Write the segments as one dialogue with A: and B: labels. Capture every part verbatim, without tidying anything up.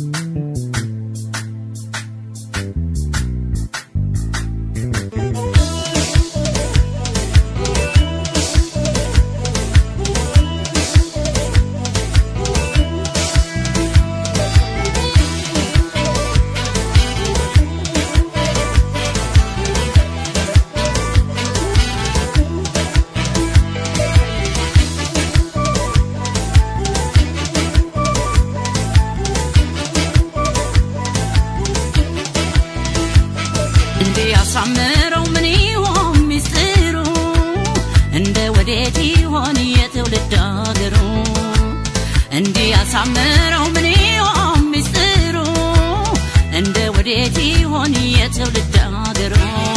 A: ያሳምረው ምን ይሆን ሚስጥሩ እንደ ወዴት ይሆን የትውልድ አገሩ እንዴ ያሳምረው ምን ይሆን ሚስጥሩ እንደ ወዴት ይሆን የትውልድ አገሩ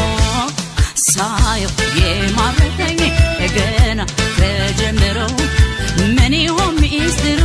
A: ሳየው የማረከኝ ገና ከጀመረው ምን ይሆን ሚስጥሩ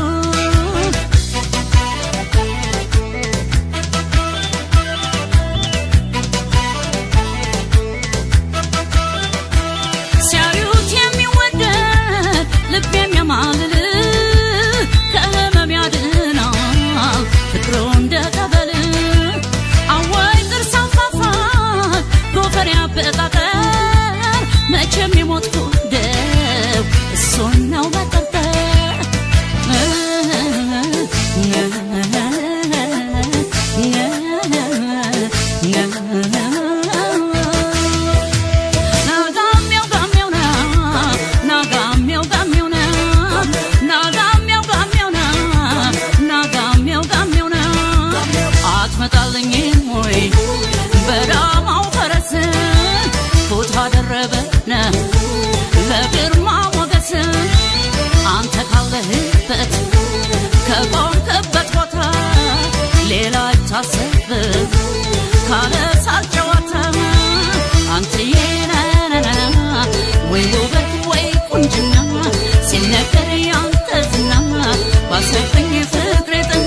A: ለግርማ ሞገስ አንተ ካለህበት ከቆምክበት ቦታ ሌላ አይታሰብ ካለ ሳልጨዋታ አንተ የነነና ወይ ውበት ወይ ቁንጅና ሲነገር ያንተ ዝና ባሰብኝ ፍቅሬ ጠና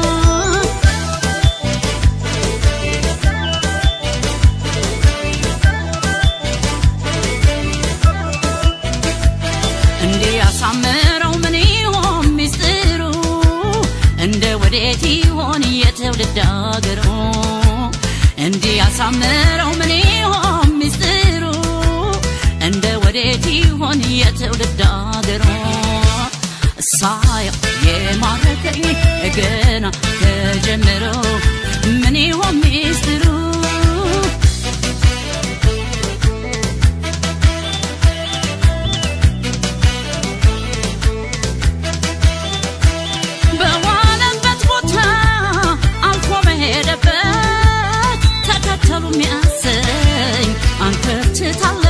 A: ያሳምረው ምን ይሆን ሚስጥሩ እንደ ወዴት ይሆን የትውልድ አገሩ እንዴ ያሳምረው ምን ይሆን ሚስጥሩ እንደ ወዴት ይሆን የትውልድ አገሩ ሳየው የማረከኝ ገና ከጀመረው ምን ይሆን ሚስጥሩ تلو می‌آسای آن کرد تال